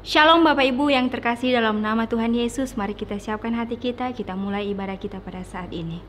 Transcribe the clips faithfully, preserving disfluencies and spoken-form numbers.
Shalom Bapak Ibu yang terkasih dalam nama Tuhan Yesus. Mari kita siapkan hati kita, kita mulai ibadah kita pada saat ini.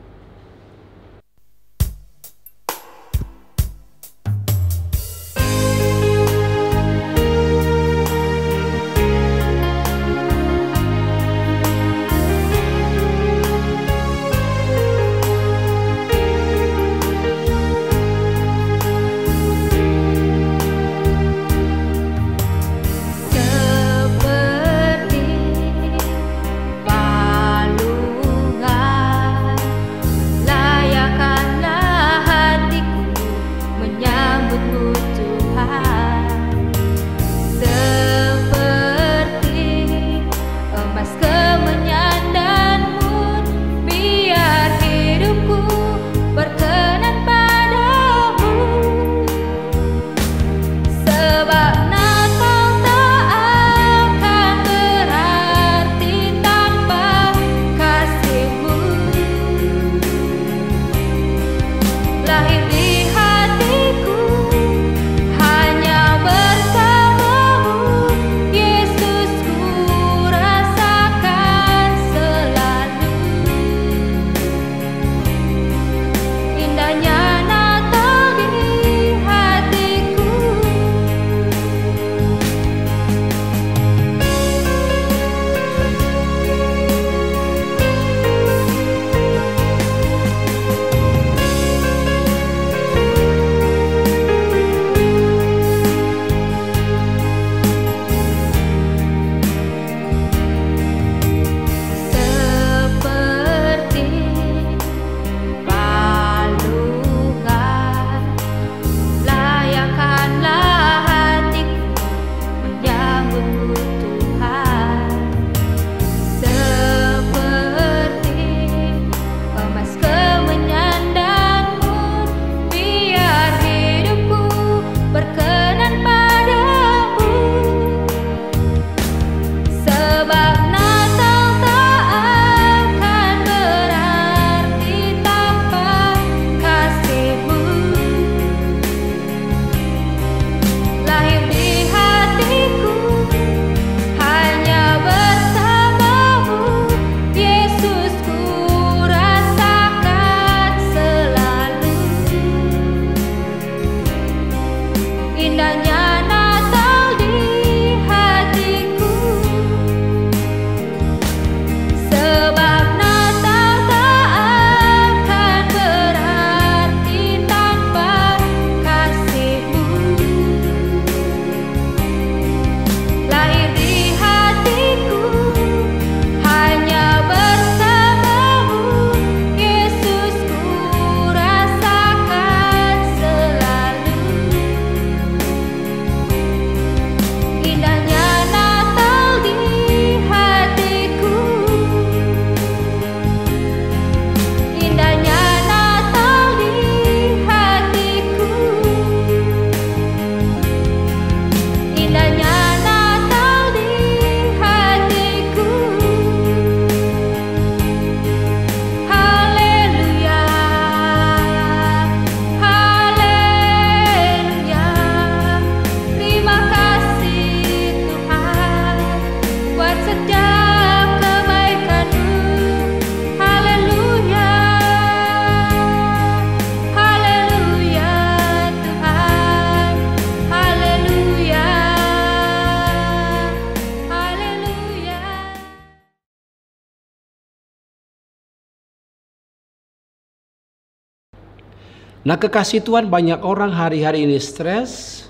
Nah, kekasih Tuhan, banyak orang hari-hari ini stres,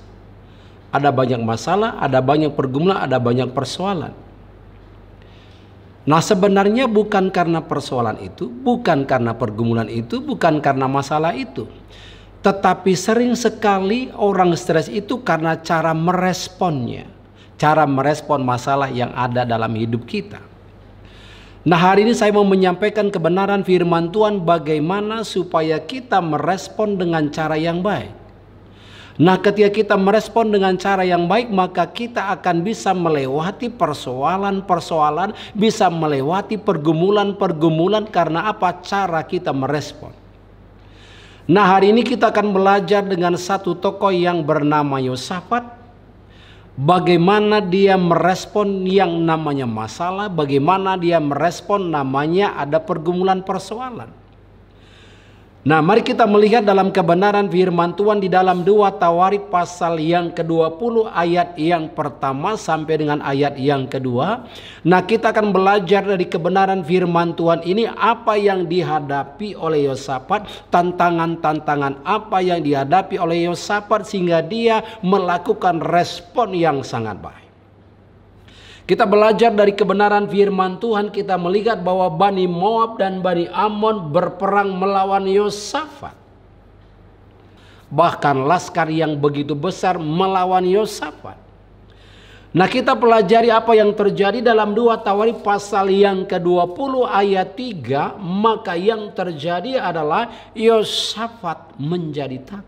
ada banyak masalah, ada banyak pergumulan, ada banyak persoalan. Nah, sebenarnya bukan karena persoalan itu, bukan karena pergumulan itu, bukan karena masalah itu. Tetapi sering sekali orang stres itu karena cara meresponnya, cara merespon masalah yang ada dalam hidup kita. Nah, hari ini saya mau menyampaikan kebenaran firman Tuhan bagaimana supaya kita merespon dengan cara yang baik. Nah, ketika kita merespon dengan cara yang baik, maka kita akan bisa melewati persoalan-persoalan, bisa melewati pergumulan-pergumulan. Karena apa? Cara kita merespon. Nah, hari ini kita akan belajar dengan satu tokoh yang bernama Yosafat. bagaimana dia merespon yang namanya masalah, bagaimana dia merespon namanya ada pergumulan persoalan. Nah, mari kita melihat dalam kebenaran firman Tuhan di dalam dua Tawarik pasal yang kedua puluh ayat yang pertama sampai dengan ayat yang kedua. Nah, kita akan belajar dari kebenaran firman Tuhan ini apa yang dihadapi oleh Yosafat, tantangan-tantangan apa yang dihadapi oleh Yosafat sehingga dia melakukan respon yang sangat baik. Kita belajar dari kebenaran firman Tuhan, kita melihat bahwa Bani Moab dan Bani Ammon berperang melawan Yosafat. Bahkan laskar yang begitu besar melawan Yosafat. Nah, kita pelajari apa yang terjadi dalam dua Tawarik pasal yang kedua puluh ayat tiga. Maka yang terjadi adalah Yosafat menjadi takut.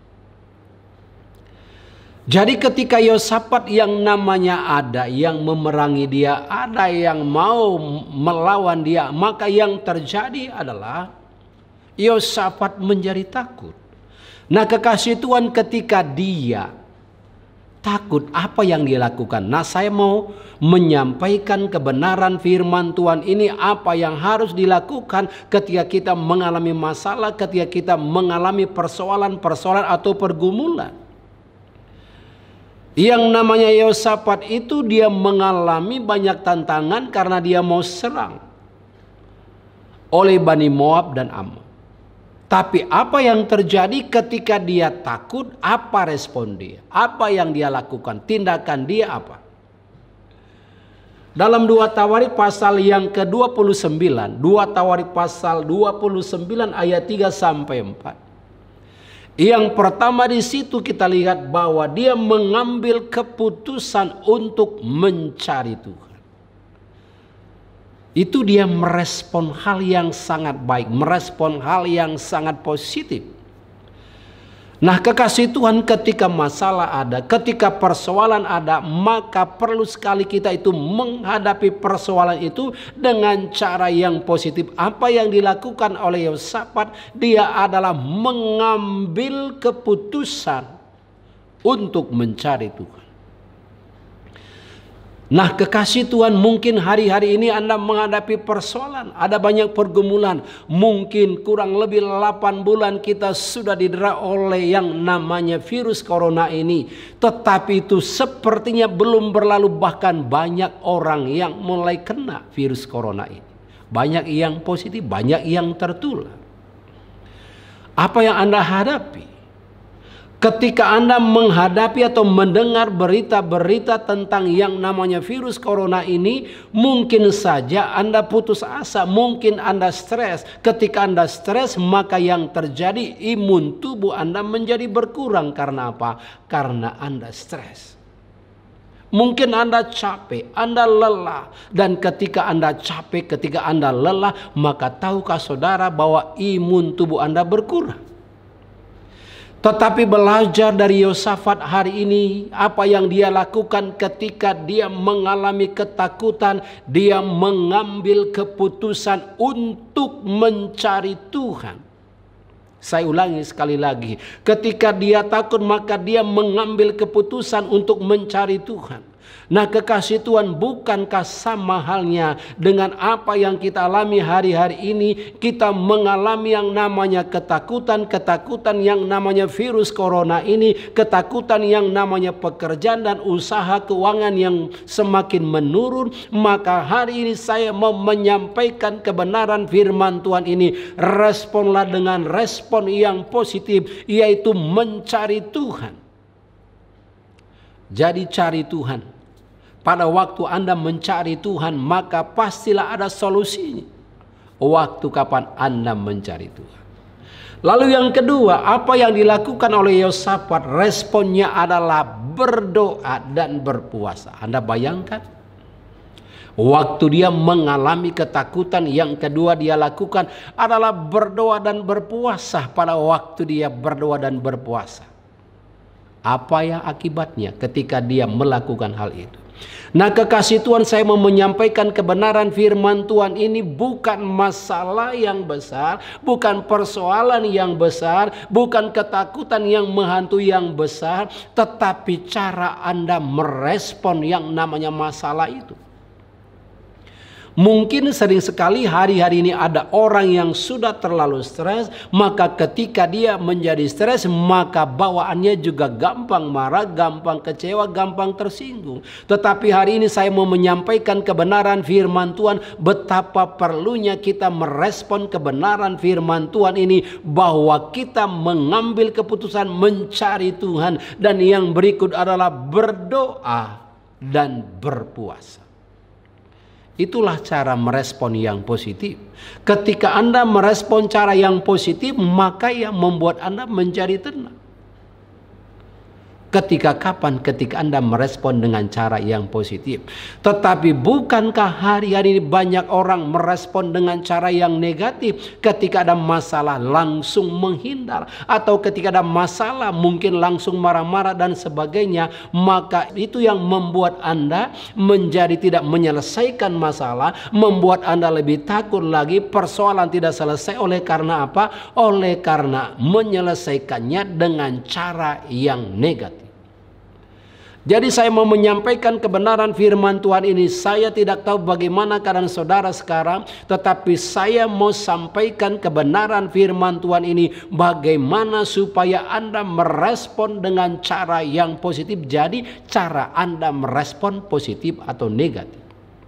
Jadi ketika Yosafat yang namanya ada yang memerangi dia, ada yang mau melawan dia, maka yang terjadi adalah Yosafat menjadi takut. Nah, kekasih Tuhan, ketika dia takut, apa yang dia lakukan? Nah, saya mau menyampaikan kebenaran firman Tuhan ini, apa yang harus dilakukan ketika kita mengalami masalah, ketika kita mengalami persoalan-persoalan atau pergumulan. Yang namanya Yosafat itu dia mengalami banyak tantangan karena dia mau serang oleh Bani Moab dan Ammon. Tapi apa yang terjadi ketika dia takut? Apa respon dia? Apa yang dia lakukan? Tindakan dia apa? Dalam dua Tawarik pasal yang ke dua puluh sembilan, dua Tawarik pasal dua puluh sembilan ayat tiga sampai empat. Yang pertama di situ kita lihat bahwa dia mengambil keputusan untuk mencari Tuhan. Itu dia merespon hal yang sangat baik, merespon hal yang sangat positif. Nah, kekasih Tuhan, ketika masalah ada, ketika persoalan ada, maka perlu sekali kita itu menghadapi persoalan itu dengan cara yang positif. Apa yang dilakukan oleh Yosafat? Dia adalah mengambil keputusan untuk mencari Tuhan. Nah, kekasih Tuhan, mungkin hari-hari ini Anda menghadapi persoalan, ada banyak pergumulan. Mungkin kurang lebih delapan bulan kita sudah didera oleh yang namanya virus corona ini. Tetapi itu sepertinya belum berlalu, bahkan banyak orang yang mulai kena virus corona ini. Banyak yang positif, banyak yang tertular. Apa yang Anda hadapi? Ketika Anda menghadapi atau mendengar berita-berita tentang yang namanya virus corona ini, mungkin saja Anda putus asa, mungkin Anda stres. Ketika Anda stres, maka yang terjadi imun tubuh Anda menjadi berkurang. Karena apa? Karena Anda stres. Mungkin Anda capek, Anda lelah. Dan ketika Anda capek, ketika Anda lelah, maka tahukah saudara bahwa imun tubuh Anda berkurang? Tetapi belajar dari Yosafat hari ini, apa yang dia lakukan ketika dia mengalami ketakutan, dia mengambil keputusan untuk mencari Tuhan. Saya ulangi sekali lagi, ketika dia takut maka dia mengambil keputusan untuk mencari Tuhan. Nah, kekasih Tuhan, bukankah sama halnya dengan apa yang kita alami hari-hari ini? Kita mengalami yang namanya ketakutan, ketakutan yang namanya virus corona ini, ketakutan yang namanya pekerjaan dan usaha keuangan yang semakin menurun. Maka hari ini saya mau menyampaikan kebenaran firman Tuhan ini. Responlah dengan respon yang positif, yaitu mencari Tuhan. Jadi cari Tuhan. Pada waktu Anda mencari Tuhan, maka pastilah ada solusinya. Waktu kapan Anda mencari Tuhan. Lalu yang kedua, apa yang dilakukan oleh Yosafat? Responnya adalah berdoa dan berpuasa. Anda bayangkan? Waktu dia mengalami ketakutan, yang kedua dia lakukan adalah berdoa dan berpuasa. Pada waktu dia berdoa dan berpuasa, apa yang akibatnya ketika dia melakukan hal itu? Nah, kekasih Tuhan, saya mau menyampaikan kebenaran firman Tuhan ini bukan masalah yang besar, bukan persoalan yang besar, bukan ketakutan yang menghantui yang besar, tetapi cara Anda merespon yang namanya masalah itu. Mungkin sering sekali hari-hari ini ada orang yang sudah terlalu stres, maka ketika dia menjadi stres, maka bawaannya juga gampang marah, gampang kecewa, gampang tersinggung. Tetapi hari ini saya mau menyampaikan kebenaran firman Tuhan, betapa perlunya kita merespon kebenaran firman Tuhan ini, bahwa kita mengambil keputusan mencari Tuhan, dan yang berikut adalah berdoa dan berpuasa. Itulah cara merespon yang positif. Ketika Anda merespon cara yang positif, maka yang membuat Anda menjadi tenang. Ketika kapan? Ketika Anda merespon dengan cara yang positif. Tetapi bukankah hari-hari ini banyak orang merespon dengan cara yang negatif? Ketika ada masalah langsung menghindar, atau ketika ada masalah mungkin langsung marah-marah dan sebagainya. Maka itu yang membuat Anda menjadi tidak menyelesaikan masalah, membuat Anda lebih takut lagi, persoalan tidak selesai. Oleh karena apa? Oleh karena menyelesaikannya dengan cara yang negatif. Jadi saya mau menyampaikan kebenaran firman Tuhan ini. Saya tidak tahu bagaimana keadaan saudara sekarang, tetapi saya mau sampaikan kebenaran firman Tuhan ini, bagaimana supaya Anda merespon dengan cara yang positif. Jadi cara Anda merespon positif atau negatif.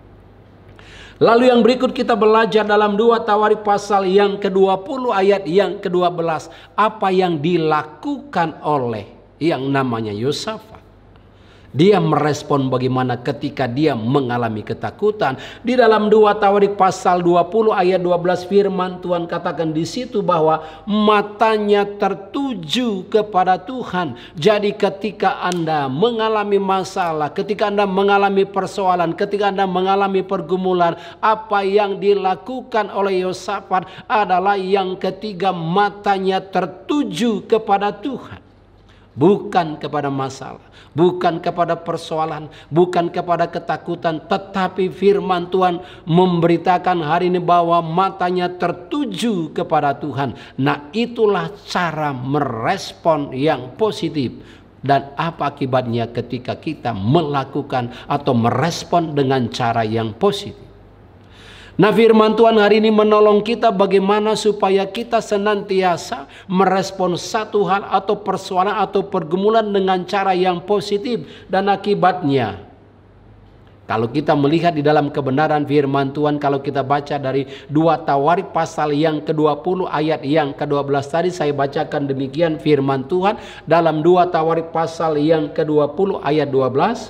Lalu yang berikut kita belajar dalam dua Tawarik pasal yang kedua puluh ayat yang kedua belas. Apa yang dilakukan oleh yang namanya Yosafat. Dia merespon bagaimana ketika dia mengalami ketakutan. Di dalam dua Tawarik pasal dua puluh ayat dua belas firman Tuhan katakan di situ bahwa matanya tertuju kepada Tuhan. Jadi ketika Anda mengalami masalah, ketika Anda mengalami persoalan, ketika Anda mengalami pergumulan, apa yang dilakukan oleh Yosafat adalah yang ketiga, matanya tertuju kepada Tuhan. Bukan kepada masalah, bukan kepada persoalan, bukan kepada ketakutan, tetapi firman Tuhan memberitakan hari ini bahwa matanya tertuju kepada Tuhan. Nah, itulah cara merespon yang positif. Dan apa akibatnya ketika kita melakukan atau merespon dengan cara yang positif. Nah, firman Tuhan hari ini menolong kita bagaimana supaya kita senantiasa merespon satu hal atau persoalan atau pergumulan dengan cara yang positif. Dan akibatnya, kalau kita melihat di dalam kebenaran firman Tuhan, kalau kita baca dari dua Tawarik pasal yang kedua puluh ayat yang kedua belas tadi, saya bacakan demikian firman Tuhan dalam dua Tawarik pasal yang kedua puluh ayat dua belas.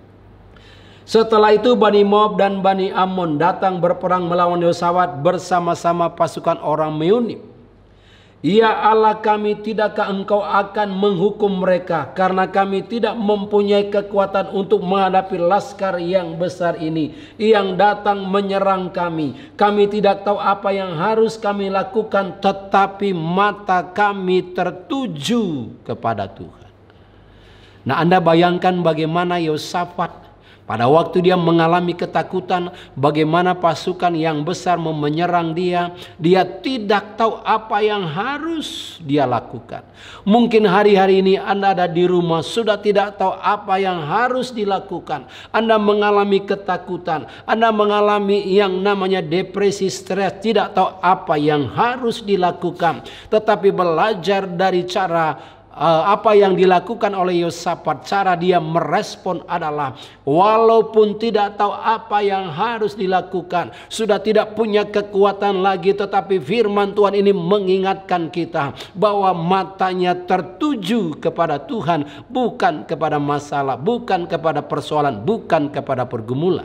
Setelah itu Bani Moab dan Bani Ammon datang berperang melawan Yosafat bersama-sama pasukan orang Meuni. Ya Allah kami, tidakkah engkau akan menghukum mereka, karena kami tidak mempunyai kekuatan untuk menghadapi laskar yang besar ini yang datang menyerang kami. Kami tidak tahu apa yang harus kami lakukan, tetapi mata kami tertuju kepada Tuhan. Nah, Anda bayangkan bagaimana Yosafat pada waktu dia mengalami ketakutan, bagaimana pasukan yang besar menyerang dia, dia tidak tahu apa yang harus dia lakukan. Mungkin hari-hari ini Anda ada di rumah, sudah tidak tahu apa yang harus dilakukan. Anda mengalami ketakutan, Anda mengalami yang namanya depresi, stres, tidak tahu apa yang harus dilakukan. Tetapi belajar dari cara Uh, apa yang dilakukan oleh Yosafat, cara dia merespon adalah walaupun tidak tahu apa yang harus dilakukan, sudah tidak punya kekuatan lagi, tetapi firman Tuhan ini mengingatkan kita bahwa matanya tertuju kepada Tuhan, bukan kepada masalah, bukan kepada persoalan, bukan kepada pergumulan.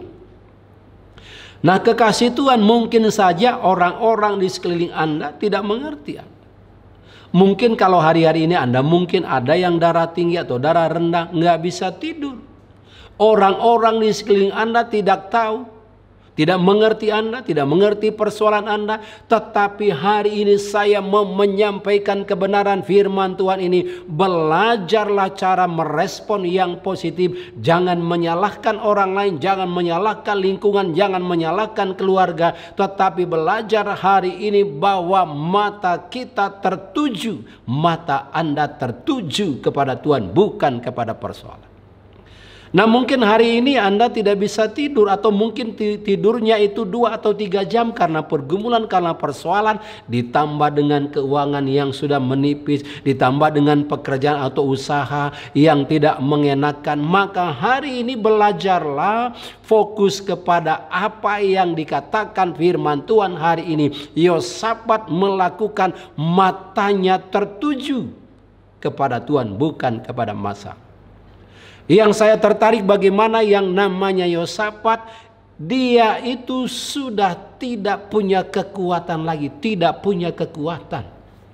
Nah, kekasih Tuhan, mungkin saja orang-orang di sekeliling Anda tidak mengerti. Mungkin kalau hari-hari ini Anda mungkin ada yang darah tinggi atau darah rendah, nggak bisa tidur. Orang-orang di sekeliling Anda tidak tahu. tidak mengerti Anda, tidak mengerti persoalan Anda, tetapi hari ini saya mau menyampaikan kebenaran firman Tuhan ini. Belajarlah cara merespon yang positif. Jangan menyalahkan orang lain, jangan menyalahkan lingkungan, jangan menyalahkan keluarga, tetapi belajar hari ini bahwa mata kita tertuju, mata Anda tertuju kepada Tuhan, bukan kepada persoalan. Nah, mungkin hari ini Anda tidak bisa tidur, atau mungkin tidurnya itu dua atau tiga jam karena pergumulan, karena persoalan, ditambah dengan keuangan yang sudah menipis, ditambah dengan pekerjaan atau usaha yang tidak mengenakan. Maka hari ini belajarlah fokus kepada apa yang dikatakan firman Tuhan hari ini. Yosafat melakukan, matanya tertuju kepada Tuhan, bukan kepada masalah. Yang saya tertarik bagaimana yang namanya Yosafat, dia itu sudah tidak punya kekuatan lagi, tidak punya kekuatan.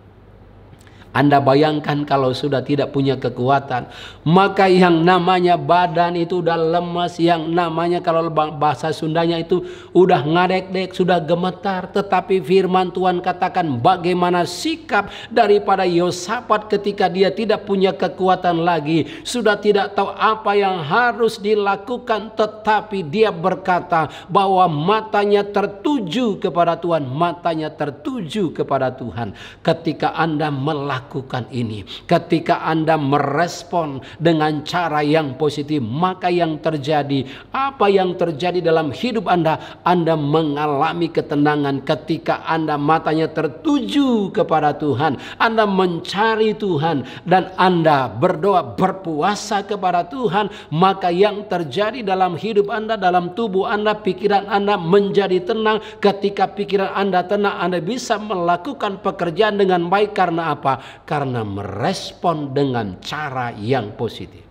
Anda bayangkan kalau sudah tidak punya kekuatan, maka yang namanya badan itu udah lemas, yang namanya kalau bahasa Sundanya itu udah ngadek-dek, sudah gemetar. Tetapi firman Tuhan katakan bagaimana sikap daripada Yosafat ketika dia tidak punya kekuatan lagi, sudah tidak tahu apa yang harus dilakukan, tetapi dia berkata bahwa matanya tertuju kepada Tuhan, matanya tertuju kepada Tuhan. Ketika Anda melakukan Lakukan ini, ketika Anda merespon dengan cara yang positif, maka yang terjadi, apa yang terjadi dalam hidup Anda, Anda mengalami ketenangan. Ketika Anda matanya tertuju kepada Tuhan, Anda mencari Tuhan, dan Anda berdoa, berpuasa kepada Tuhan, maka yang terjadi dalam hidup Anda, dalam tubuh Anda, pikiran Anda menjadi tenang. Ketika pikiran Anda tenang, Anda bisa melakukan pekerjaan dengan baik. Karena apa? Karena merespon dengan cara yang positif.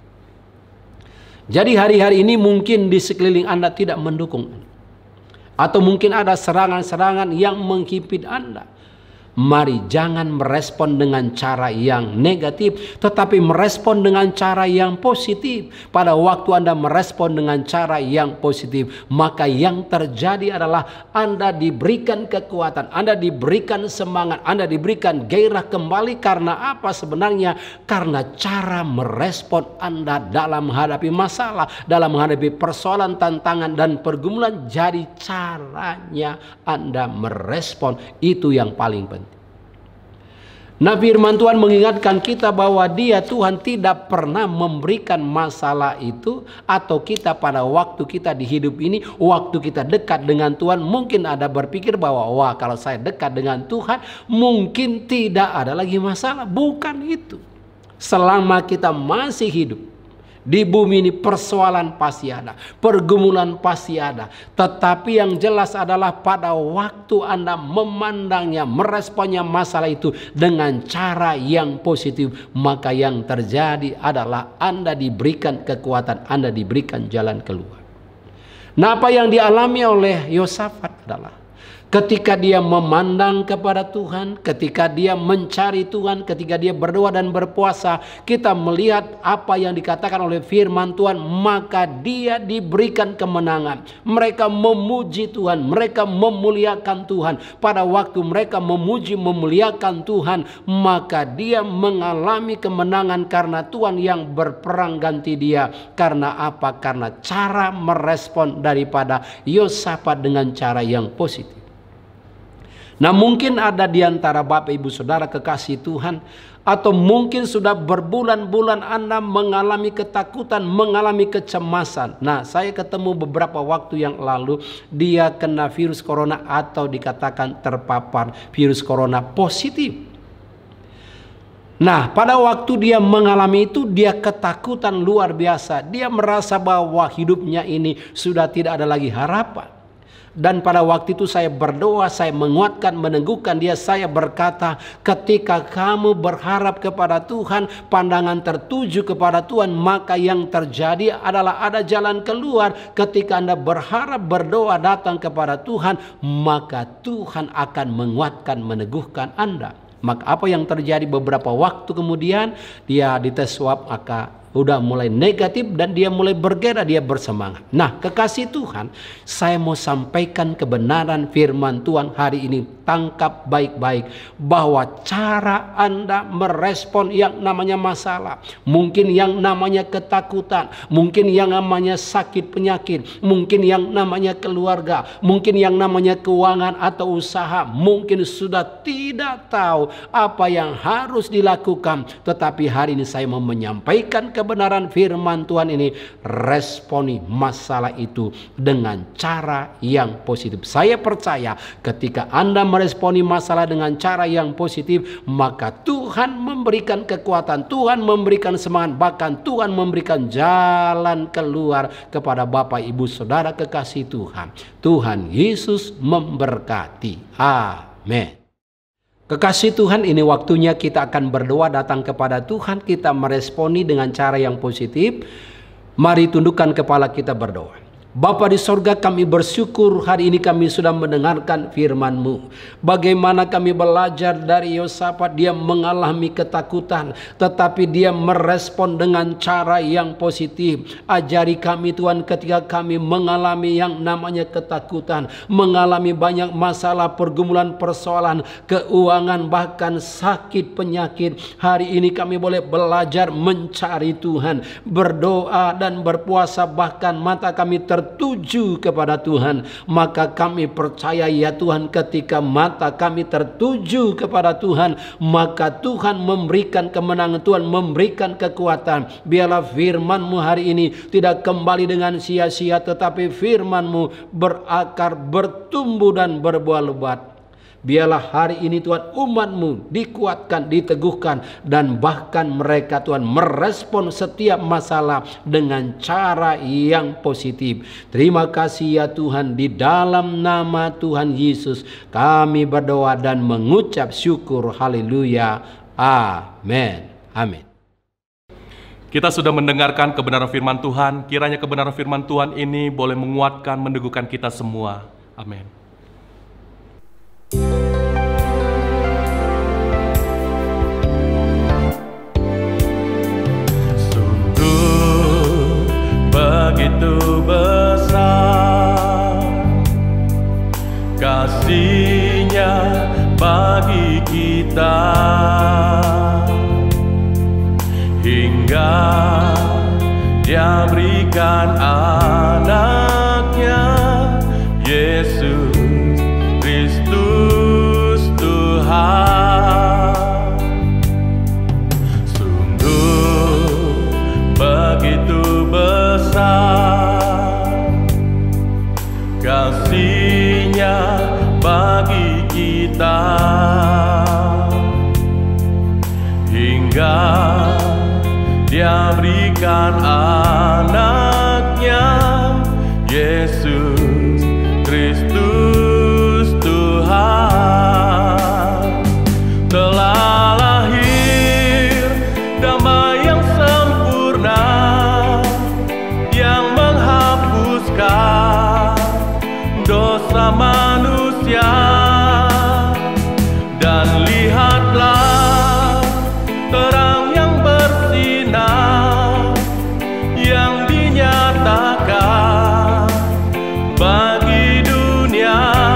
Jadi hari-hari ini mungkin di sekeliling Anda tidak mendukung, atau mungkin ada serangan-serangan yang menghimpit Anda. Mari jangan merespon dengan cara yang negatif, tetapi merespon dengan cara yang positif. Pada waktu Anda merespon dengan cara yang positif, maka yang terjadi adalah Anda diberikan kekuatan, Anda diberikan semangat, Anda diberikan gairah kembali. Karena apa sebenarnya? Karena cara merespon Anda dalam menghadapi masalah, dalam menghadapi persoalan, tantangan, dan pergumulan. Jadi caranya Anda merespon itu yang paling penting. Nah, firman Tuhan mengingatkan kita bahwa Dia, Tuhan, tidak pernah memberikan masalah itu, atau kita pada waktu kita di hidup ini, waktu kita dekat dengan Tuhan, mungkin ada berpikir bahwa wah, kalau saya dekat dengan Tuhan mungkin tidak ada lagi masalah. Bukan itu. Selama kita masih hidup di bumi ini, persoalan pasti ada, pergumulan pasti ada. Tetapi yang jelas adalah pada waktu Anda memandangnya, meresponnya masalah itu dengan cara yang positif, maka yang terjadi adalah Anda diberikan kekuatan, Anda diberikan jalan keluar. Nah, apa yang dialami oleh Yosafat adalah ketika dia memandang kepada Tuhan, ketika dia mencari Tuhan, ketika dia berdoa dan berpuasa, kita melihat apa yang dikatakan oleh firman Tuhan, maka dia diberikan kemenangan. Mereka memuji Tuhan, mereka memuliakan Tuhan. Pada waktu mereka memuji, memuliakan Tuhan, maka dia mengalami kemenangan karena Tuhan yang berperang ganti dia. Karena apa? Karena cara merespon daripada Yosafat dengan cara yang positif. Nah, mungkin ada di antara Bapak Ibu Saudara kekasih Tuhan, atau mungkin sudah berbulan-bulan Anda mengalami ketakutan, mengalami kecemasan. Nah, saya ketemu beberapa waktu yang lalu, dia kena virus corona, atau dikatakan terpapar virus corona positif. Nah, pada waktu dia mengalami itu, dia ketakutan luar biasa. Dia merasa bahwa hidupnya ini sudah tidak ada lagi harapan. Dan pada waktu itu saya berdoa, saya menguatkan, meneguhkan dia. Saya berkata, ketika kamu berharap kepada Tuhan, pandangan tertuju kepada Tuhan, maka yang terjadi adalah ada jalan keluar. Ketika Anda berharap, berdoa, datang kepada Tuhan, maka Tuhan akan menguatkan, meneguhkan Anda. Maka apa yang terjadi beberapa waktu kemudian, dia dites swab, maka udah mulai negatif dan dia mulai bergerak, dia bersemangat. Nah, kekasih Tuhan, saya mau sampaikan kebenaran firman Tuhan hari ini. Tangkap baik-baik bahwa cara Anda merespon yang namanya masalah, mungkin yang namanya ketakutan, mungkin yang namanya sakit penyakit, mungkin yang namanya keluarga, mungkin yang namanya keuangan atau usaha, mungkin sudah tidak tahu apa yang harus dilakukan. Tetapi hari ini saya mau menyampaikan kebenaran firman Tuhan ini. Responi masalah itu dengan cara yang positif. Saya percaya ketika Anda meresponi masalah dengan cara yang positif, maka Tuhan memberikan kekuatan, Tuhan memberikan semangat, bahkan Tuhan memberikan jalan keluar kepada Bapak Ibu Saudara kekasih Tuhan. Tuhan Yesus memberkati. Amin. Kekasih Tuhan, ini waktunya kita akan berdoa datang kepada Tuhan. Kita meresponi dengan cara yang positif. Mari tundukkan kepala kita berdoa. Bapa di sorga, kami bersyukur hari ini kami sudah mendengarkan firman-Mu. Bagaimana kami belajar dari Yosafat, dia mengalami ketakutan, tetapi dia merespon dengan cara yang positif. Ajari kami Tuhan, ketika kami mengalami yang namanya ketakutan, mengalami banyak masalah, pergumulan, persoalan, keuangan, bahkan sakit penyakit. Hari ini kami boleh belajar mencari Tuhan, berdoa dan berpuasa, bahkan mata kami ter tertuju kepada Tuhan. Maka kami percaya ya Tuhan, ketika mata kami tertuju kepada Tuhan, maka Tuhan memberikan kemenangan, Tuhan memberikan kekuatan. Biarlah firman-Mu hari ini tidak kembali dengan sia-sia, tetapi firman-Mu berakar, bertumbuh dan berbuah lebat. Biarlah hari ini Tuhan umat-Mu dikuatkan, diteguhkan, dan bahkan mereka Tuhan merespon setiap masalah dengan cara yang positif. Terima kasih ya Tuhan, di dalam nama Tuhan Yesus kami berdoa dan mengucap syukur. Haleluya. Amin. Amin. Kita sudah mendengarkan kebenaran firman Tuhan. Kiranya kebenaran firman Tuhan ini boleh menguatkan, meneguhkan kita semua. Amin. Sungguh begitu besar kasih-Nya bagi kita, hingga Dia berikan anaknya Yesus Kristus Tuhan. Sungguh begitu besar kasih-Nya bagi kita, hingga Dia berikan anaknya Yesus Kristus Tuhan. Telah lahir damai yang sempurna, yang menghapuskan dosa manusia. Dan lihatlah terang yang bersinar, yang dinyatakan bagi dunia.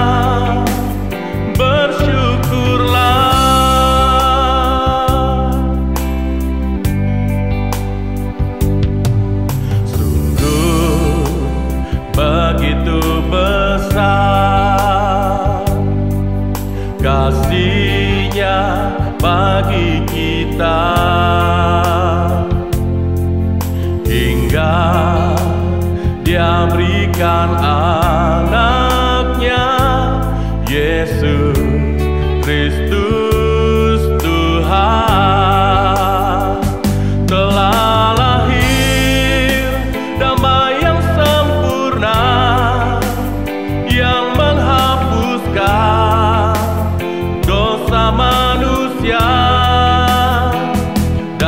Bersyukurlah. Sungguh begitu besar kasih-Nya bagi kita, hingga Dia berikan anaknya Yesus Kristus Tuhan. Telah lahir damai yang sempurna, yang menghapuskan dosa manusia.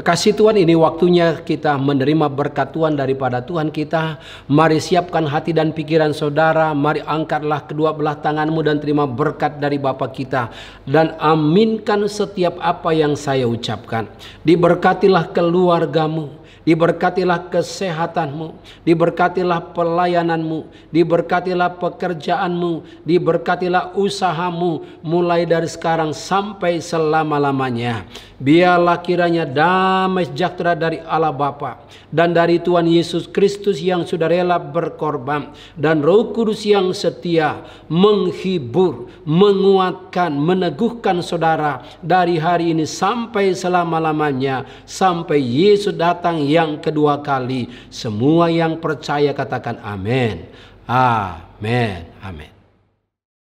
Kekasih Tuhan, ini waktunya kita menerima berkat Tuhan daripada Tuhan kita. Mari siapkan hati dan pikiran saudara. Mari angkatlah kedua belah tanganmu dan terima berkat dari Bapa kita. Dan aminkan setiap apa yang saya ucapkan. Diberkatilah keluargamu. Diberkatilah kesehatanmu, diberkatilah pelayananmu, diberkatilah pekerjaanmu, diberkatilah usahamu mulai dari sekarang sampai selama-lamanya. Biarlah kiranya damai sejahtera dari Allah Bapa dan dari Tuhan Yesus Kristus yang sudah rela berkorban dan Roh Kudus yang setia menghibur, menguatkan, meneguhkan saudara dari hari ini sampai selama-lamanya, sampai Yesus datang yang kedua kali. Semua yang percaya katakan amin. Amin. Amin.